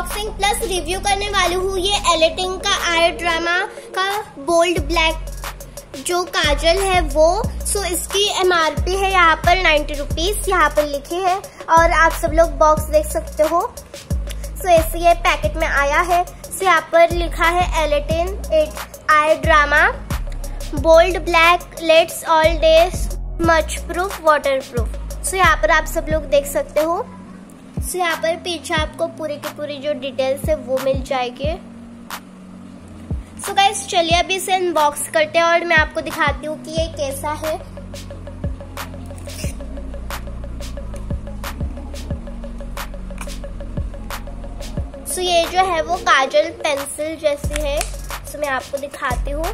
Unboxing plus review करने वाली हूँ ये एलेटिन का आई ड्रामा का बोल्ड ब्लैक जो काजल है वो। सो इसकी MRP है यहाँ पर 90 रुपीज, यहाँ पर लिखी है और आप सब लोग बॉक्स देख सकते हो। सो ऐसे ये पैकेट में आया है। सो यहाँ पर लिखा है एलेटिन eye drama bold black lasts all day smudge proof water proof. So यहाँ पर आप सब लोग देख सकते हो। सो यहाँ पर पीछे आपको पूरी की पूरी जो डिटेल्स है वो मिल जाएगी। सो गाइस चलिए अभी इसे अनबॉक्स करते हैं और मैं आपको दिखाती हूँ कि ये कैसा है। सो ये जो है वो काजल पेंसिल जैसी है। सो मैं आपको दिखाती हूँ।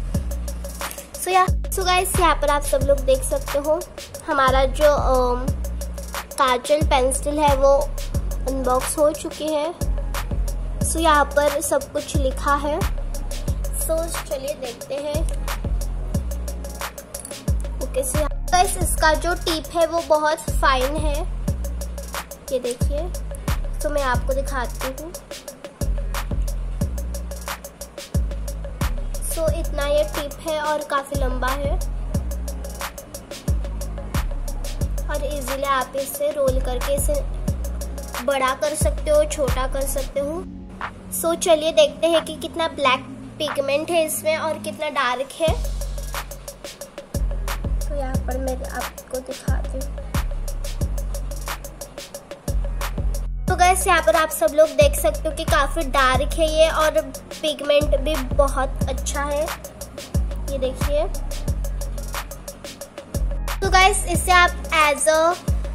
सो गाइस यहाँ पर आप सब लोग देख सकते हो हमारा जो काजल पेंसिल है वो अनबॉक्स हो चुकी है। सो यहाँ पर सब कुछ लिखा है। सो चलिए देखते हैं। ओके सो गाइस इसका जो टिप है वो बहुत फाइन है, ये देखिए। तो मैं आपको दिखाती हूँ। सो इतना ये टिप है और काफी लंबा है और इजीली आप इसे रोल करके इसे बड़ा कर सकते हो, छोटा कर सकते हो। सो चलिए देखते हैं कि कितना ब्लैक पिगमेंट है इसमें और कितना डार्क है। तो यहाँ पर मैं आपको दिखाती हूँ। तो गाइस यहाँ पर आप सब लोग देख सकते हो कि काफी डार्क है ये और पिगमेंट भी बहुत अच्छा है, ये देखिए। तो गाइस इसे आप as a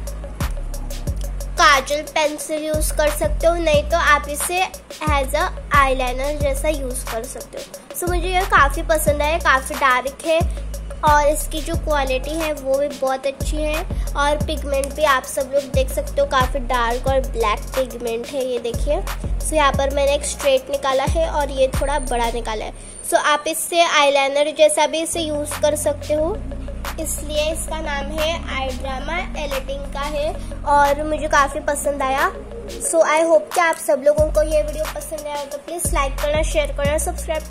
kajal pencil use कर सकते हो, नहीं तो आप इसे एज अ आईलाइनर जैसा यूज कर सकते हो। सो मुझे ये काफी पसंद आया, काफी डार्क है और इसकी जो क्वालिटी है वो भी बहुत अच्छी है और पिगमेंट भी आप सब लोग देख सकते हो काफी डार्क और ब्लैक पिगमेंट है, ये देखिए। सो यहाँ पर मैंने एक स्ट्रेट निकाला है और ये थोड़ा बड़ा निकाला है। सो आप इससे आईलाइनर जैसा भी इसे यूज कर सकते हो, इसलिए इसका नाम है आई ड्रामा एलेटिन का है और मुझे काफी पसंद आया। सो आई होप कि आप सब लोगों को ये वीडियो पसंद आया तो प्लीज लाइक करना, शेयर करना, सब्सक्राइब